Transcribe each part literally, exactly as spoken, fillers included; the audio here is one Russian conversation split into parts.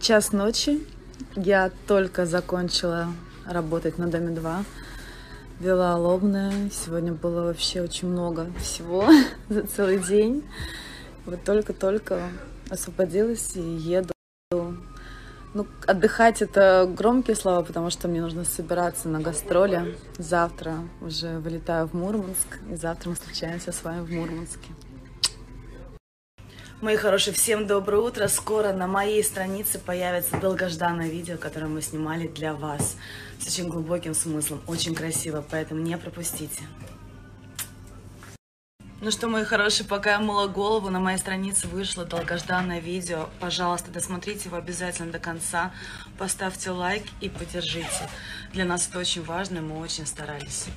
Час ночи. Я только закончила работать на Доме два. Вела лобное. Сегодня было вообще очень много всего за целый день. Вот только-только освободилась и еду. Ну, отдыхать — это громкие слова, потому что мне нужно собираться на гастроли. Завтра уже вылетаю в Мурманск, и завтра мы встречаемся с вами в Мурманске. Мои хорошие, всем доброе утро. Скоро на моей странице появится долгожданное видео, которое мы снимали для вас. С очень глубоким смыслом, очень красиво, поэтому не пропустите. Ну что, мои хорошие, пока я мыла голову, на моей странице вышло долгожданное видео. Пожалуйста, досмотрите его обязательно до конца. Поставьте лайк и поддержите. Для нас это очень важно, и мы очень старались.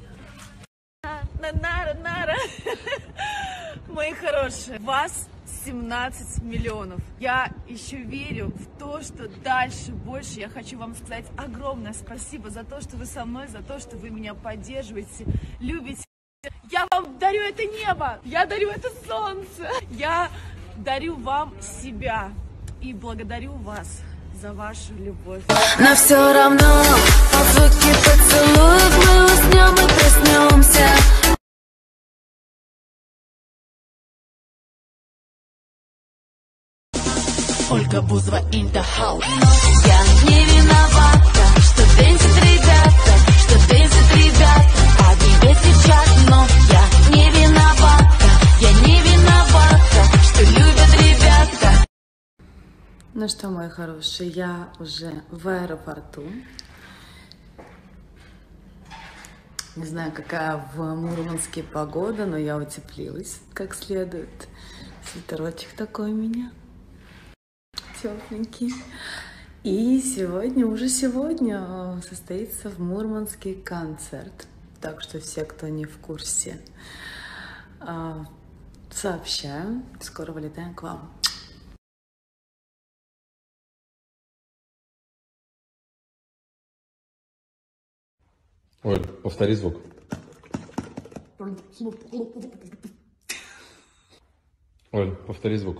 Мои хорошие, вас семнадцать миллионов. Я еще верю в то, что дальше, больше. Я хочу вам сказать огромное спасибо за то, что вы со мной, за то, что вы меня поддерживаете, любите. Я вам дарю это небо, я дарю это солнце, я дарю вам себя и благодарю вас за вашу любовь. Но все равно под звуки поцелуев мы уснем и проснемся. Ольга Бузова in the house. Я не виновата, что дэнсят ребята, что дэнсят ребята. Одни кричат, но я не виновата, я не виновата, что любят ребята. Ну что, мои хорошие, я уже в аэропорту. Не знаю, какая в Мурманске погода, но я утеплилась как следует. Свитерочек такой у меня. Тепленький. И сегодня, уже сегодня состоится в Мурманске концерт. Так что все, кто не в курсе, сообщаю. Скоро вылетаем к вам. Оль, повтори звук. Оль, повтори звук.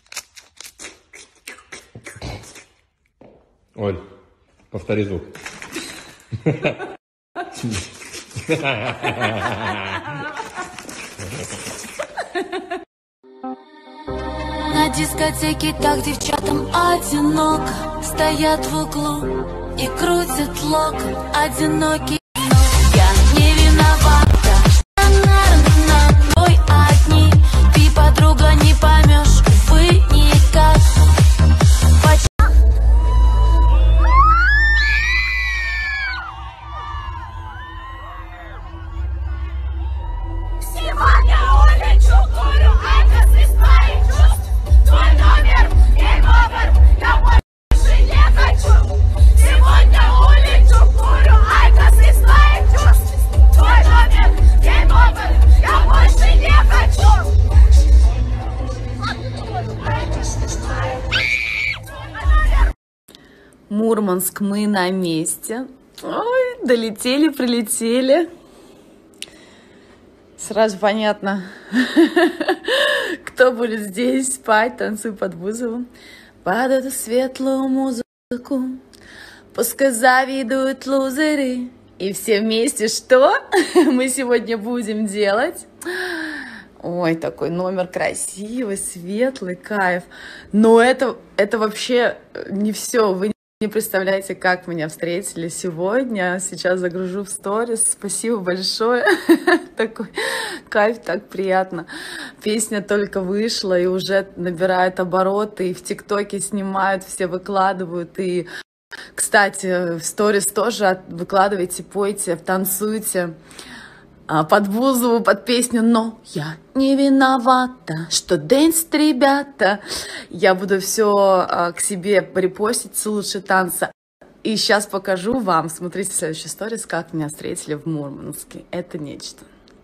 Оль, повтори звук. На дискотеке так девчатам одиноко, стоят в углу и крутят локон, одинокий. Я не виновата, что на твой одни, ты, подруга, не поймешь, увы, никак. Мурманск, мы на месте. Ой, долетели, прилетели. Сразу понятно, кто будет здесь спать, танцуй под Бузову. Под эту светлую музыку пускай завидуют лузеры. И все вместе что мы сегодня будем делать? Ой, такой номер красивый, светлый, кайф. Но это, это вообще не все. Вы не представляете, как меня встретили сегодня. Сейчас загружу в сторис. Спасибо большое. Такой кайф, так приятно. Песня только вышла и уже набирает обороты. И в ТикТоке снимают, все выкладывают. И, кстати, в сторис тоже выкладывайте, пойте, танцуйте. Под Бузову, под песню «Но я не виновата, что дэнсят ребята». Я буду все к себе репостить, лучше танца. И сейчас покажу вам, смотрите в следующей сторис, как меня встретили в Мурманске. Это нечто.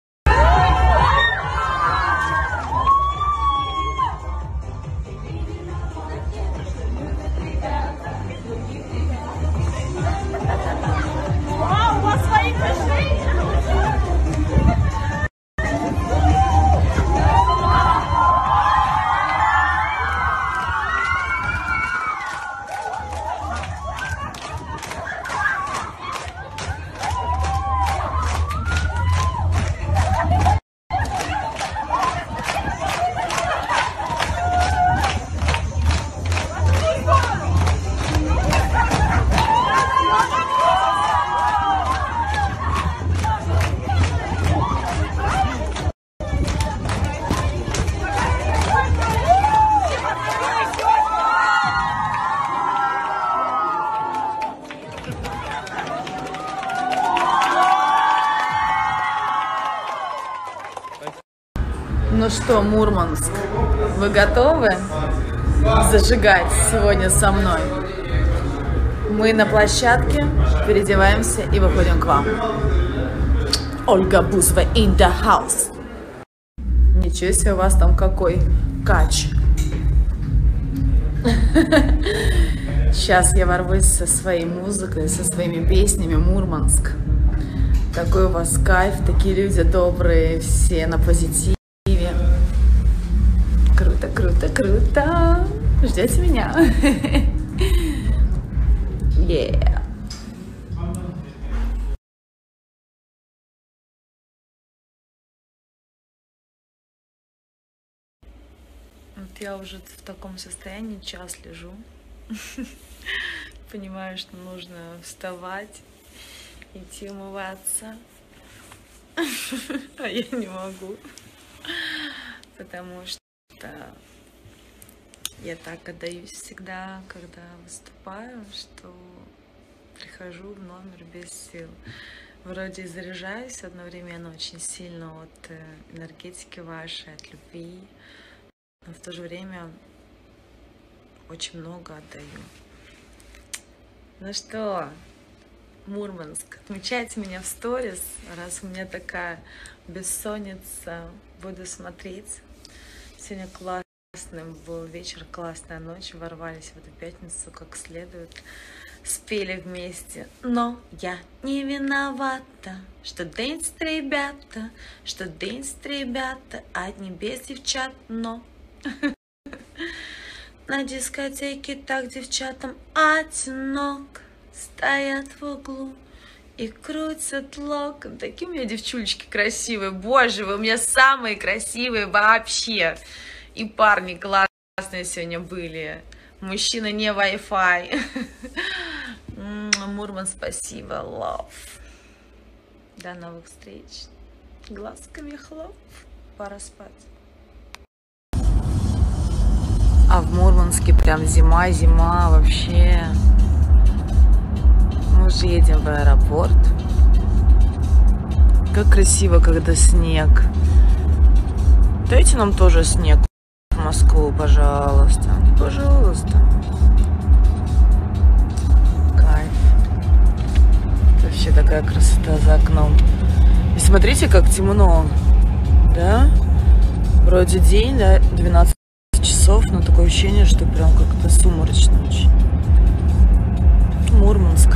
Вау, у вас свои крыши! Ну что, Мурманск, вы готовы зажигать сегодня со мной? Мы на площадке, переодеваемся и выходим к вам. Ольга Бузова in the house. Ничего себе, у вас там какой кач. Сейчас я ворвусь со своей музыкой, со своими песнями. Мурманск. Такой у вас кайф, такие люди добрые, все на позитиве. Круто, круто, круто. Ждете меня? Yeah. Вот я уже в таком состоянии час лежу. Понимаю, что нужно вставать, идти умываться. А я не могу. Потому что я так отдаюсь всегда, когда выступаю, что прихожу в номер без сил. Вроде и заряжаюсь одновременно очень сильно от энергетики вашей, от любви, но в то же время очень много отдаю. Ну что, Мурманск, отмечайте меня в сторис, раз у меня такая бессонница, буду смотреть. Сегодня классный был вечер, классная ночь, ворвались в эту пятницу как следует, спели вместе. Но я не виновата, что дэнсят ребята, что дэнсят ребята, одни без девчат, но на дискотеке так девчатам одинок, стоят в углу и крутят локон. Такие у меня девчулечки красивые, боже, вы у меня самые красивые вообще. И парни классные сегодня были. Мужчина не Wi-Fi. Мурман, спасибо, love. До новых встреч. Глазками хлоп. Пора спать. А в Мурманске прям зима, зима вообще. Мы уже едем в аэропорт. Как красиво, когда снег. Дайте нам тоже снег в Москву, пожалуйста. Пожалуйста. Кайф. Вообще такая красота за окном. И смотрите, как темно. Да? Вроде день, да, двенадцать часов, но такое ощущение, что прям как-то сумрачно очень. Мурманск.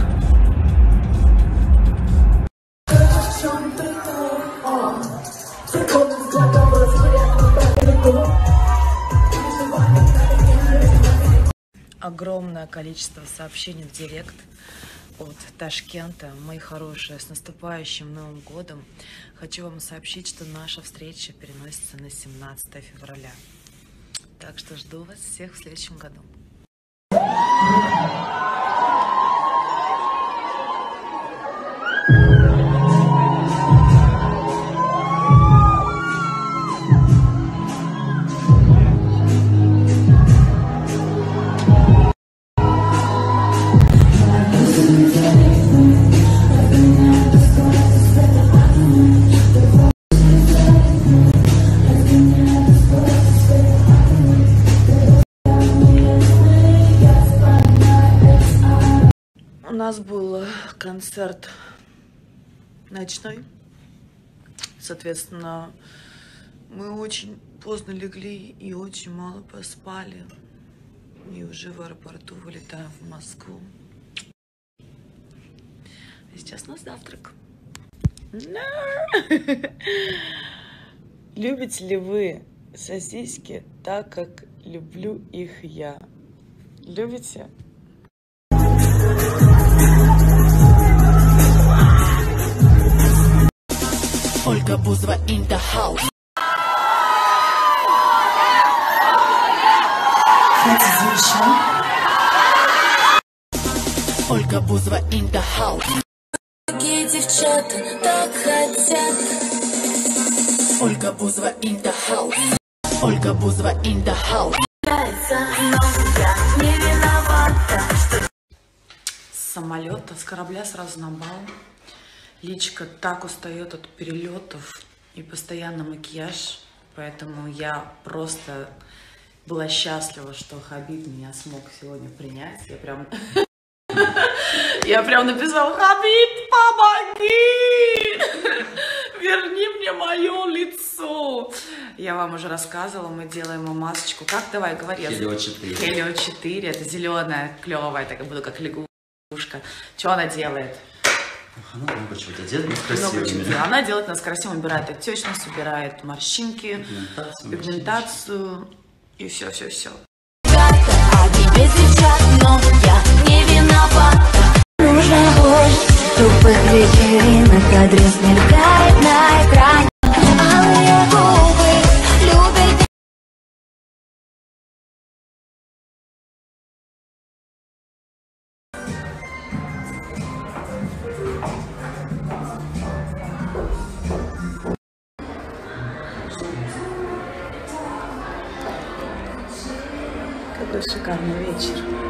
Огромное количество сообщений в директ от Ташкента. Мои хорошие, с наступающим Новым годом. Хочу вам сообщить, что наша встреча переносится на семнадцатое февраля. Так что жду вас всех в следующем году. У нас был концерт ночной, соответственно, мы очень поздно легли и очень мало поспали, и уже в аэропорту вылетаем в Москву. И сейчас на завтрак. Любите ли вы сосиски так, как люблю их я? Любите? Ольга Бузова in the house. Ольга Бузова in the house. Такие девчата так хотят. Ольга Бузова in the house. Ольга Бузова in the house. С самолета, с корабля сразу на бал. Личка так устает от перелетов и постоянно макияж Поэтому я просто была счастлива, что Хабиб меня смог сегодня принять. Я прям... Я прям написала: Хабиб, помоги! Верни мне мое лицо. Я вам уже рассказывала, мы делаем ему масочку. Как, давай, говори. Хелио четыре. Хелио четыре, это зеленая, клевая, так буду как лягушка. Что она делает? Она много чего-то делает, нас Много красивыми. чего. Она делает нас красивым, убирает отечность, убирает морщинки, Пигментацию, пигментацию и все-все-все. А тебе сейчас, но я не виновата. Нужно больше тупых вечеринок, адрес мелькает на экране. Алые губы любят. Какой шикарный вечер.